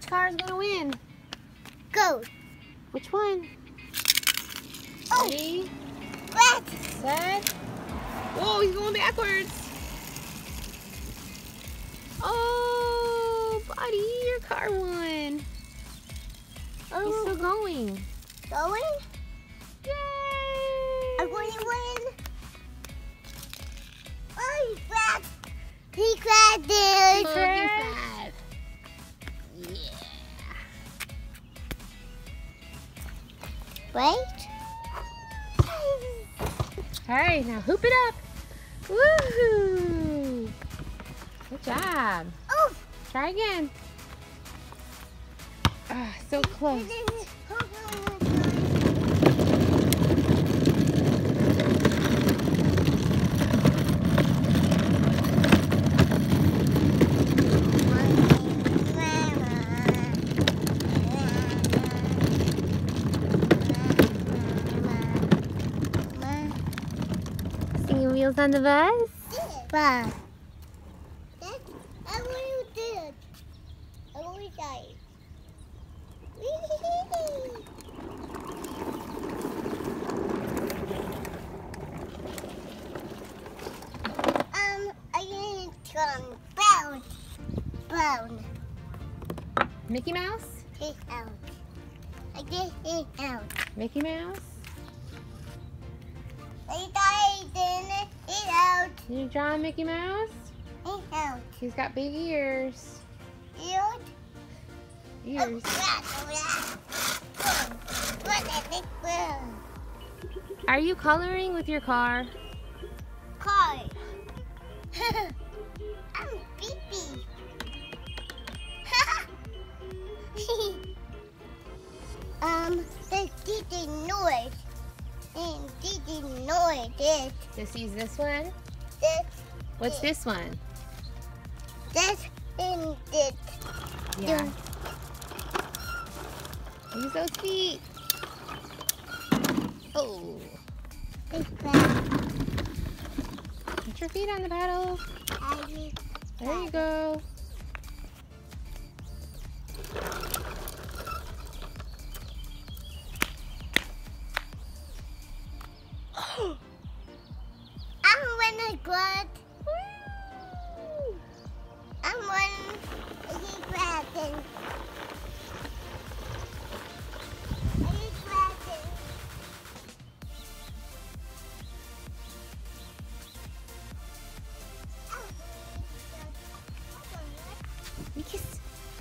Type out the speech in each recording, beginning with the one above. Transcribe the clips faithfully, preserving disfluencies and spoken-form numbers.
which car is gonna win? Go. Which one? Oh. Ready? What? Set. Whoa, he's going backwards. Oh, buddy, your car won. Oh. He's still going. Going? Yay! I'm going to win. Oh, he crashed. He crashed it. Look at that. Yeah. Wait. All right, now hoop it up. Woohoo! Good job. Oh. Try again. Ah, so close. Singing Wheels on the Bus? But that's I want to do it. I want to die. um, I need to bounce, bounce. Mickey Mouse? He's out. I get it out. Mickey Mouse? I died in it out. Did you draw Mickey Mouse? It out. He's got big ears. Out. Ears. Are you coloring with your car? Car. I'm beepy. um, they didn't know it. And didn't know it. This, Just use this one. this, What's this one? this, and this. Yeah. Use those feet. Oh. Take that. Put your feet on the paddle. I will There you go. I'm winning good. I'm winning. He's grabbing. He's grabbing. You kiss.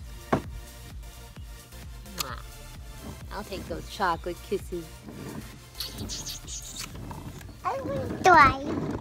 Mwah. I'll take those chocolate kisses. I will try.